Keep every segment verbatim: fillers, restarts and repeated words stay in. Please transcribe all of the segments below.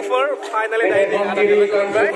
लोगोफोर फाइनाली दायो आदा लोगो मोनबाय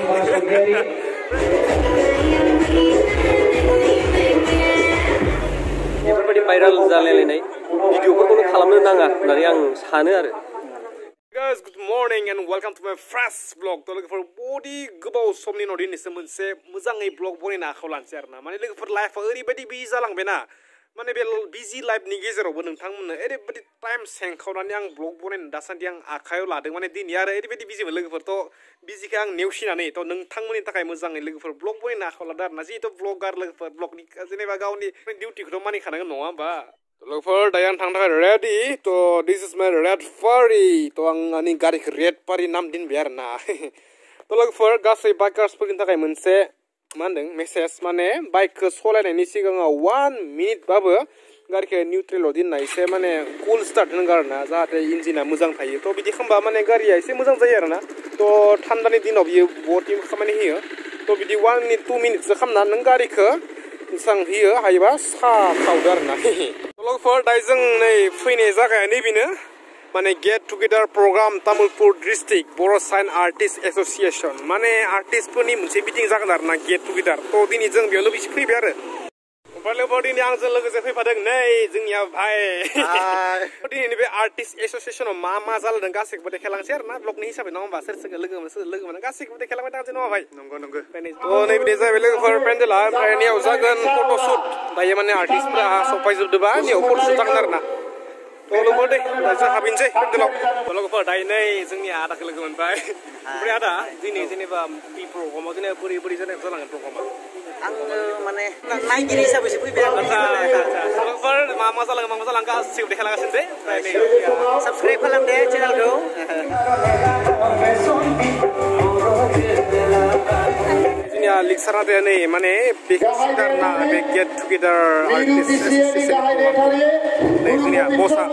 बेफोरबायदि भाइराल जालायलायनाय भिडिअफोरखौनो खालामनो नाङा होननानै आं सानो आरो Guys, good morning and welcome to my first vlog. तो लोगोफोर बडी गोबाव समनि उनाव दिनैसो मोनसे मोजाङै ब्लग बनायनो आखायाव लानोसै आरोना माने लोगोफोर लाइफआ ओरैबायदि बिजि जालांबायना माने बे बिजि लाइफनि गेजेरावबो नोंथांमोननो ओरैबायदि टाइम सेंखावनानै आं ब्लग बनायनो दासान्दि आं आखायाव लादों माने दिनै आरो ओरैबायदि बिजिमोन लोगोफोर थ' बिजिखौ आं नेवसिनानै थ' नोंथांमोननि थाखाय मोजाङै लोगोफोर ब्लग बनायनो आखायाव लादों आरोना जिहेतु ब्लगार लोगोफोर ब्लगनि जेनेबा गावनि डिउटिखौथ' मानिखानांगोन नङा होमबा लोगोफोर दायो आं थांनो थाखाय रेडि थ' दिस इज माय रेड फारि थ' आं आंनि गारिखौ रेड फारि नाम दोनबाय आरोना थ' लोगोफोर गासै बाइकार्सफोरनि थाखाय मोनसे मा होनदों मेसेज माने बाइकखौ सालायनायनि सिगाङाव वान मिनिटबाबो गारिखौ निउट्रेलाव दोनना एसे माने कुल स्टार्ट होनांगौ आरोना जाहाथे इन्जिना मोजां थायो थ' बिदि खालामबा माने गारिया एसे मोजां जायो आरोना थ' थान्दानि दिनाव बियो बहुत खामानि होयो थ' बिदि वान मिनिट टु मिनिटसो खालामना नों गारिखौ सांग होयो हायोबा सा खावदो आरोना लोगोफोर दायो जों नै फैनाय जायगाया नैबेनो माने get together program Tamulpur district बर' साइन आर्टिस्ट एस'सिएसन माने आर्टिस्टफोरनि मोनसे मिटिं जागोन आरोना गेट टुगेदार थ' दिनै जों बेयाव लोगोसे फैबाय आरो ओमफ्राय लोगोफोर दिनै आंजों लोगोसे फैफादों नै जोंनिया भाइ दिनैनि बे आर्टिस्ट एस'सिएसनाव मा मा जालादों गासैखौबो देखायलांसै आरोना ब्लगनि हिसाबै नङा होमबा सोर सोरखौ लोगो मोनो सोर लोगो मोनो गासैखौबो देखायलांबाय थांसै नङा भाइ नंगौ नंगौ थ' नैबे जाहैबाय लोगोफोर पेन्डेला ओमफ्राय नियाव जागोन फट'शुट दायो माने आर्टिस्टफोरा सफायजोबदोंबा नियाव फट'शुट जागोन आरोना थ' लोगोफोर दे जों हाबहैनोसै पेन्डेलाव थ' लोगोफोर दायो नै जोंनि आदाखौ लोगो मोनबाय ओमफ्राय आदा दिनै जेनेबा बे प्रग्रामाव जेनेबा बोरै बोरै जालांगोन प्रग्रामा आङो माने नायगिरि हिसाबैसो फैबाय आं लोगोफोर मा मा जालाङो मा मा जालाङो गासैबो देखायलांगासिनो दे साबस्क्राइब खालाम दे चेनेलखौ जोंनिया लिक्सारा दे नै माने बे ना बे गेट टुगेदार आर्टिस्ट नै जोंनिया बसा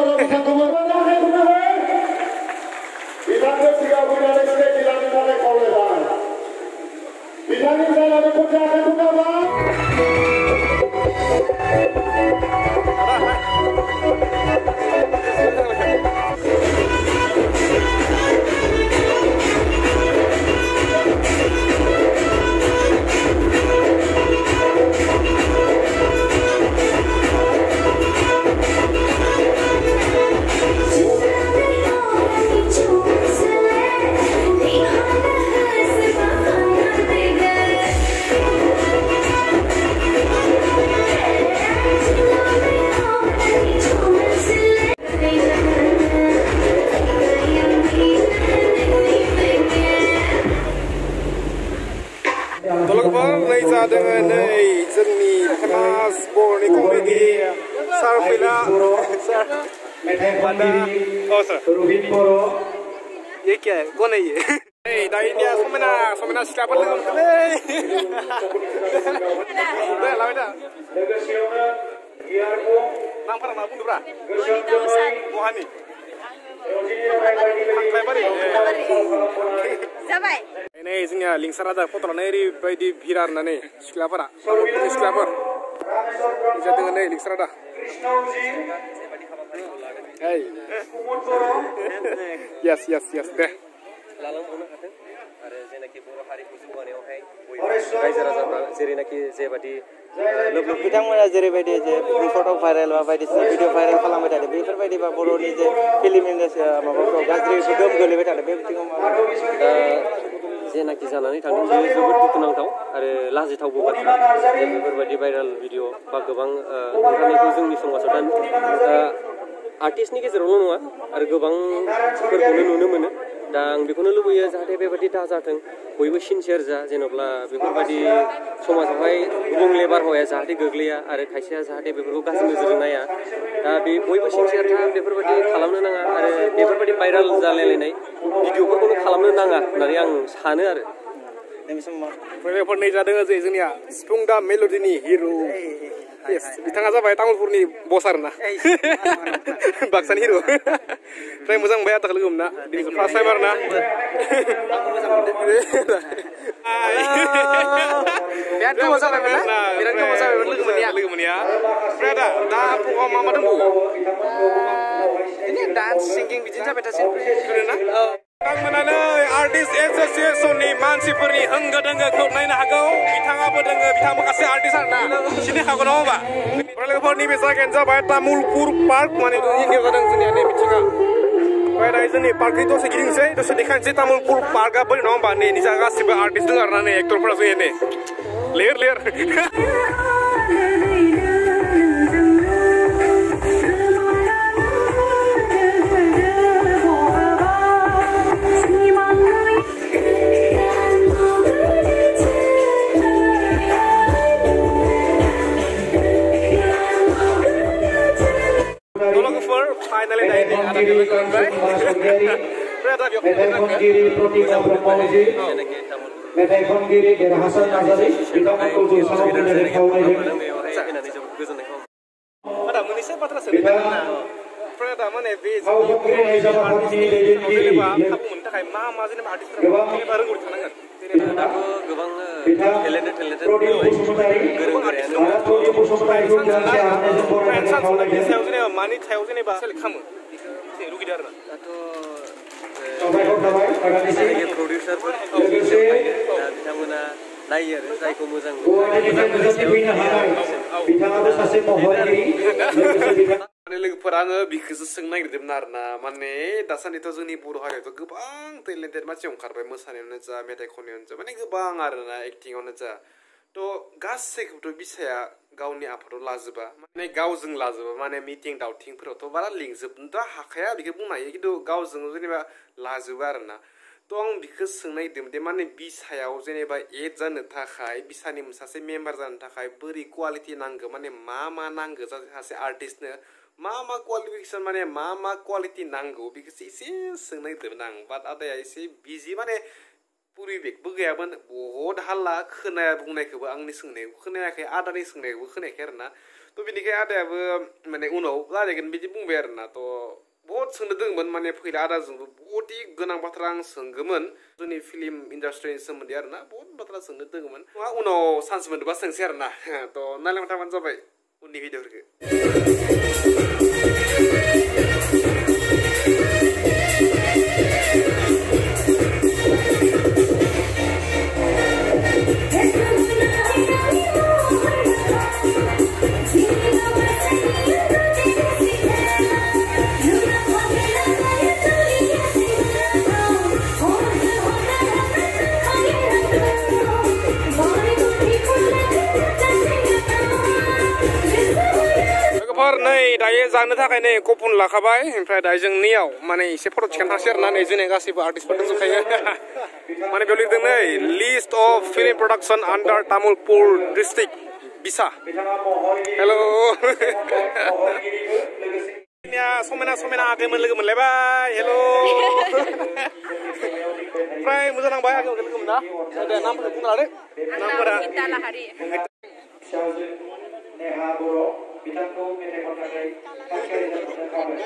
जादों नै जोंनि फेमास बर'नि कमेडि सार फैला सार ये क्या है कौन है ये दायो निया समायना समायना सिख्लाफोर लोगो मोनदोंलै दे लाबाय दा नामफोरा मा बुंदोब्रा बहानि जाबाय नै जोंनिया लिंसारा दा फट' लानाय ओरैबायदि भिरा होननानै सिख्लाफोरा सिख्लाफोर जादों नै लिंसारा दा yes yes yes दे लालांबावनो हाथों आरो जेनाखि बर' हारिखौ जौगानायावहाय रायजो राजाफ्रा जेरैनाखि जेबादि लोब लोब बिथांमोना जेरैबायदि जे फटक भाइरेल बा बायदिसिना भिडिअ भाइरेल खालामबाय थादों बेफोरबायदि बा बर'नि जे फिल्म इन्डास्ट्रि माबाफ्राव गाज्रि गोहोम गोलैबाय थादों बे बिथिङाव जेनाखि जानानै थांदों बेयो जोबोद दुखुनांथाव आरो लाजिथावबो बाथ्रा बेफोरबायदि भाइरेल भिडिअ बा गोबां ओंखारनायखौ जोंनि समाजाव दा आर्टिस्टनि गेजेरावल' नङा आरो गोबांफोरखौनो नुनो मोनो दा आं बेखौनो लुबैयो जाहाथे बेबायदि दाजाथों बयबो सिनसियार जा जेन'ब्ला बेफोरबायदि समाजावहाय गुबुंले बारहावाया जाहाथे गोग्लैया आरो खायसेया जाहाथे बेफोरखौ गाज्रि नोजोरजों नाया दा बे बयबो सिनसियार था बेफोरबायदि खालामनो नाङा आरो बेफोरबायदि भाइराल जालायलायनाय भिडिअफोरखौनो खालामनो नाङा होननानै आं सानो आरो फैनायफोर नै जादों जे जोंनिया सिफुं दा मेल'डिनि हिर' बिथाङा जाबाय तामुलपुरनि बस आरोना बाक्सानि हिर' ओमफ्राय मोजां मोनबाय आदाखौ लोगो मोनना दिनै फार्स्ट टाइम आरोना बिराद गोबाव जाबायमोन ना बिराद गोबाव जाबायमोन लोगो मोनैया लोगो मोनैया ओमफ्राय आदा दा प्रग्राम मा मा दंबावो बिदिनो डान्स सिंगिं बिदिनो जाबाय थासिगोन ना नोंथांमोनानो आर्ट आर्टिस्ट एसोसिएशननि मानसिफोरनि होंगो दोंगोखौ नायनो हागौ बिथाङाबो दोङो बिथाङा माखासे आर्टिस्ट आरोना सिनायखागौ नङा होमबा लोगोफोरनि बे जायगायानो जाबाय तामुलपुर पार्क माने इन्डियाव जादों जोंनिया नै मिथिङा ओमफ्राय दायो जोंनि पार्कनि दसे गिदिंसै दसे देखायनोसै तामुलपुर पार्कआ बोरै नङा होमबा नै निजा गासिबो आर्टिस्ट दङ आरोना नै एक्टरफोरा जोंनिया नै लिर लिर Finally, ada ini ada di belakang saya. Berada di belakang Metai Khongiri dari Hasan Nazari kita menuju sampai dari Kaulai. Ada munisi apa terus? Berada mana base? Khongiri dari Jawa Khongiri dari Dili. Aku minta kayak mama sini artis ini baru gue tangan. Aku gabang talented talented gereng-gereng. Saya sini mani saya sini bahasa kamu. Rugi darah. Atau sebagai produser pun bisa mana layar saya kamu sang. लोगोफोर आङो बिखौसो सोंनो नागिरदोंमोन आरोना माने दासान्दिथ' जोंनि बर' हारियावथ' गोबां टेलेन्टेड मानसि ओंखारबाय मोसानायावनो जा मेथाइ खननायावनो जा माने गोबां आरोना एक्टिंआवनो जा थ' गासैखौबोथ' बिसाया गावनि आफादाव लाजोबा माने गावजों लाजोबा माने मिटिं दावथिंफोरावथ' बारा लिंजोबनोथ' हाखाया बेखौ बुंनो हायो खिन्थु गावजों जेनेबा लाजोबा आरोना थ' आं बिखौ सोंनो नागिरदोंमोन दे माने बिसायाव जेनेबा एड जानो थाखाय बिसानि सासे मेम्बार जानो थाखाय बोरै कुवालिटि नांगौ माने मा मा नांगौ सासे आर्टिस्टनो मा मा क्वालिफिकेसन माने मा मा क्वालिटि नांगौ बेखौसो एसे सोंनो नागिरदोंमोन आं बाट आदाया एसे बिजि माने परिबेकबो गैयामोन बहुद हाल्ला खोनाया बुंनायखौबो आंनि सोंनायखौ खोनायाखै आदानि सोंनायखौबो खोनायाखै आरोना थ' बेनिखाय आदायाबो माने उनाव रायलायगोन बिदि बुंबाय आरोना थ' बहुद सोंनो दंमोन माने फैला आदाजोंबो बहुद गोनां बाथ्रा आं सोंगौमोन जोंनि फिल्म इन्डास्ट्रिनि सोमोन्दै आरोना बहुद बाथ्रा सोंनो दंमोन उनाव चान्स मोनोबा सोंसै आरोना थ' नायलांबाय थाबानो जाबाय उननि भिडिअफोरखौ नै दायो जानो थाखाय नै कपुन लाखाबाय ओमफ्राय दायो जोंनियाव माने एसे फट' थिखांनो थांसै आरोना नै जोंनि गासैबो आर्टिस्टफोर दंजोबखायो माने बेयाव लिरदों नै list of film production under Tamulpur district बिसा हेल' समायना समायना आगैमोन लोगो मोनलायबाय हेल' ओमफ्राय मोजां नांबाय आगैमोन लोगो मोना दे नामफोरखौ बुंना लादो नामफोरा नेहा बर' बिथांखौ मेथाइ खननानै कालचार हिसाबै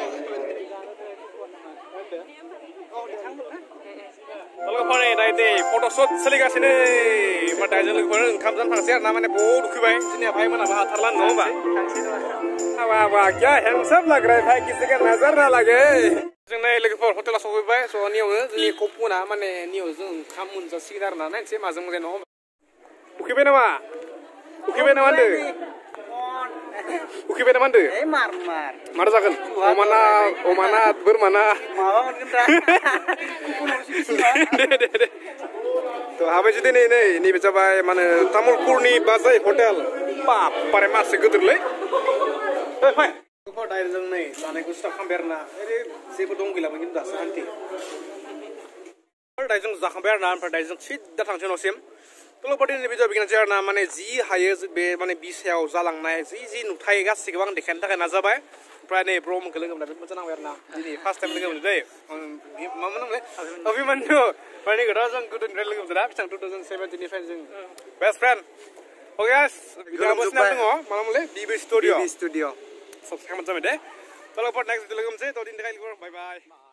लोगोफोर दायो दे फट'शुट सोलिगासिनो ओमफ्राय दायो जों लोगोफोर ओंखाम जानो थांसै आरोना माने बहुद उखैबाय जोंनिया भाई मोनाबो हाथारला नङा होमबा वाह वाह क्या हैंडसम लग रहा है भाई किसी का नजर ना लगे जों नै लोगोफोर हटेलाव सफैबाय स' नियावनो जोंनि कपुना माने नियाव जों ओंखाम मोनजासिगोन आरोना नायनोसै माजों मोजां नङा होमबा उखैबाय नामा उखैबाय नामा होनदो उखैबाय नामा होनदो मार मार मार जागोन अमाना अमाना बोरमाना माबा मोनगोन दे दे दे थ' हाबायसो दिनै नै नैबे जाबाय मा होनो तामुलपुरनि बाजै हटेल बापारे मासे गिदिरलै फै दायो जों नै जानायखौ स्टार्ट खालामबाय आरोना ओरै जेबो दं गैलामोन खिन्थु दासो हान्थि दायो जों जाखांबाय आरोना ओमफ्राय दायो जों सिद्दा थांसै न'सिम तल'पाटिनि भिडिअ बिगिनसै आरोना माने जि हायो बे माने बिसायाव जालांनाय जि जि नुथाय गासैखौबो आं देखायनो थाखाय नाजाबाय ओमफ्राय नै ब्रह्मखौ लोगो मोननानै मोजां नांबाय आरोना दिनै फार्स्ट टाइम लोगो मोनदों दै मा मोनोमोनलाय अभिमन्यु ओमफ्राय नै गोदाव जों गोदोनिफ्राय लोगो मोनदों ना बिथां टु थावजेन्ड सेभेन्टिननिफ्राय जों best friend okay guys video सिनाम दङ मा मोनलाय BB studio BB studio subscribe जाबाय दे तल'पाट नेक्स्ट भिडिअ लोगो मोनसै थ' दिननि थाखाय बाय बाय